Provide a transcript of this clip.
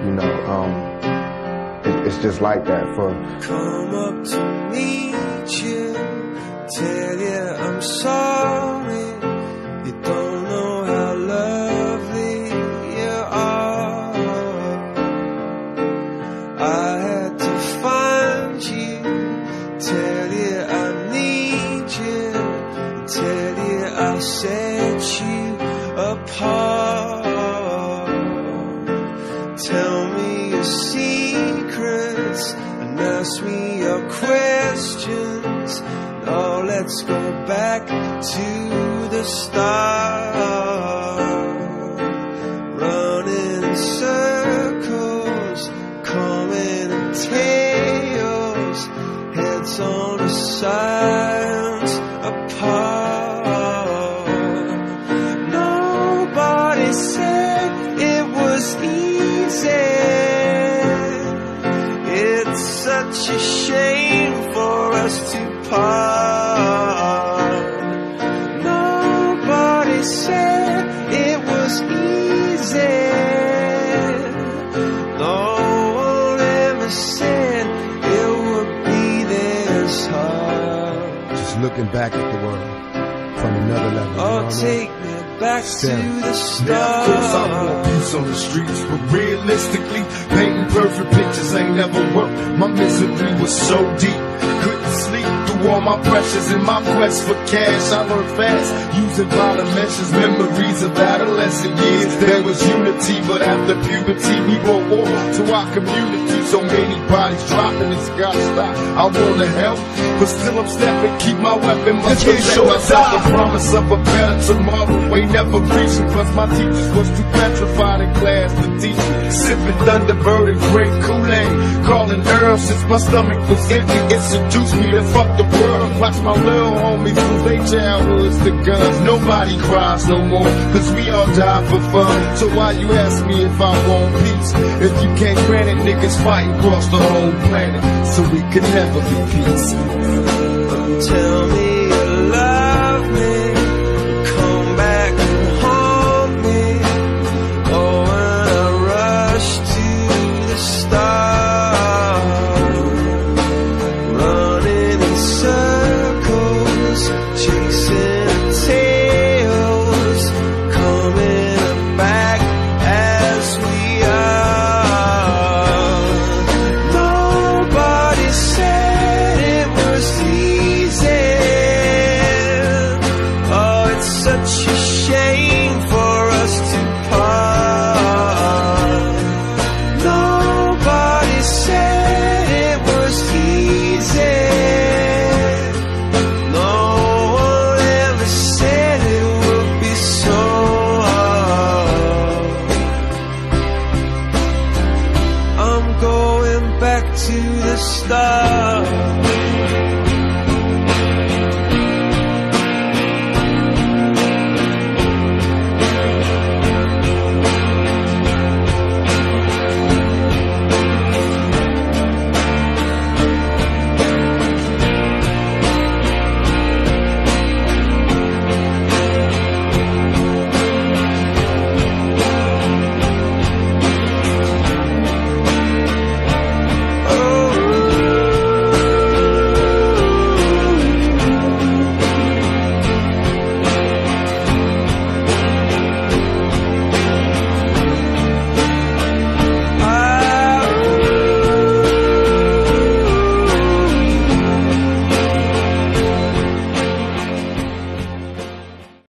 You know, it's just like that for. Come up to meet you, tell you I'm sorry. You don't know how lovely you are. I had to find you, tell you I need you, tell you I'll set you apart. Tell me your secrets and ask me your questions. Now let's go back to the start. Running in circles, coming in tails, heads on the sides apart. Nobody said it was easy. It's such a shame for us to part. Nobody said it was easy. No one ever said it would be this hard. Just looking back at the world from another level. Oh, take me back to the start. Now, of course, I want peace on the streets, but realistically, painting perfect pictures ain't never worked. My misery was so deep, couldn't sleep through all my pressures in my quest for cash. I learned fast, using violent measures, memories of adolescent years. There was unity, but after puberty, we brought war to our community. So many bodies dropping, it's gotta stop. I wanna help, but still I'm stepping, keep my weapon, must protect myself. A promise of a better tomorrow ain't never reaching, plus my teachers was too petrified in class to teach me. Sipping Thunderbird and great Kool-Aid, calling Earl since my stomach was empty. It seduced me to fuck the world. Watch my little homies lose their childhoods to guns. Nobody cries no more, cause we all die for fun. So why you ask me if I want peace? If you can't grant it, niggas fighting across the whole planet, so we could never be peace. Tell me you love me, come back and haunt me. Oh, when I rush to the start, running in circles, chasing tails, coming back as we are. Nobody said it was easy. Oh, it's such a shame for us to part. Nobody said it was easy. No one ever said it would be so hard. I'm going back to the start.